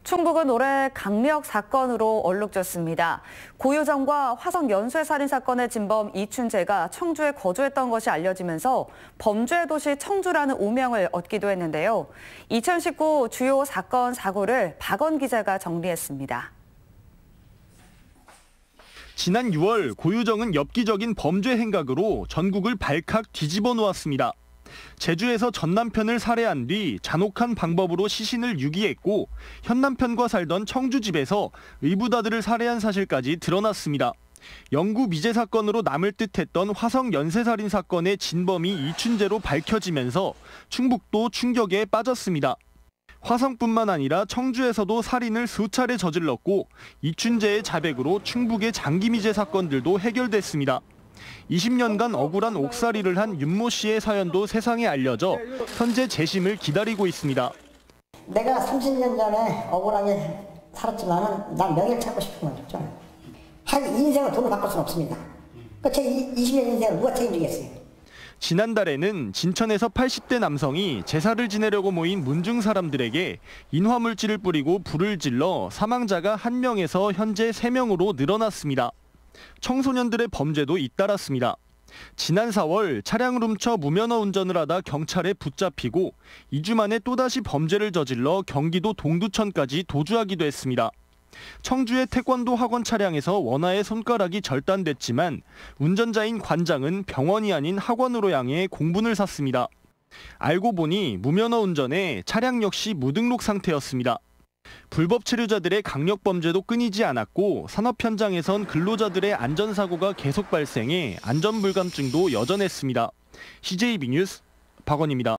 충북은 올해 강력 사건으로 얼룩졌습니다. 고유정과 화성 연쇄살인 사건의 진범 이춘재가 청주에 거주했던 것이 알려지면서 범죄의 도시 청주라는 오명을 얻기도 했는데요. 2019 주요 사건 사고를 박원 기자가 정리했습니다. 지난 6월 고유정은 엽기적인 범죄 행각으로 전국을 발칵 뒤집어 놓았습니다. 제주에서 전 남편을 살해한 뒤 잔혹한 방법으로 시신을 유기했고 현 남편과 살던 청주 집에서 의붓아들을 살해한 사실까지 드러났습니다. 영구 미제 사건으로 남을 듯했던 화성 연쇄살인 사건의 진범이 이춘재로 밝혀지면서 충북도 충격에 빠졌습니다. 화성뿐만 아니라 청주에서도 살인을 수차례 저질렀고 이춘재의 자백으로 충북의 장기 미제 사건들도 해결됐습니다. 20년간 억울한 옥살이를 한 윤모 씨의 사연도 세상에 알려져 현재 재심을 기다리고 있습니다. 내가 30년 전에 억울하게 살았지만 난 명예를 찾고 싶은 거죠. 한 인생을 돈으로 바꿀 수는 없습니다. 제 20년 인생을 누가 책임지겠어요? 지난달에는 진천에서 80대 남성이 제사를 지내려고 모인 문중 사람들에게 인화물질을 뿌리고 불을 질러 사망자가 1명에서 현재 3명으로 늘어났습니다. 청소년들의 범죄도 잇따랐습니다. 지난 4월 차량을 훔쳐 무면허 운전을 하다 경찰에 붙잡히고 2주 만에 또다시 범죄를 저질러 경기도 동두천까지 도주하기도 했습니다. 청주의 태권도 학원 차량에서 원아의 손가락이 절단됐지만 운전자인 관장은 병원이 아닌 학원으로 향해 공분을 샀습니다. 알고 보니 무면허 운전에 차량 역시 무등록 상태였습니다. 불법 체류자들의 강력 범죄도 끊이지 않았고 산업 현장에선 근로자들의 안전사고가 계속 발생해 안전불감증도 여전했습니다. CJB 뉴스 박원입니다.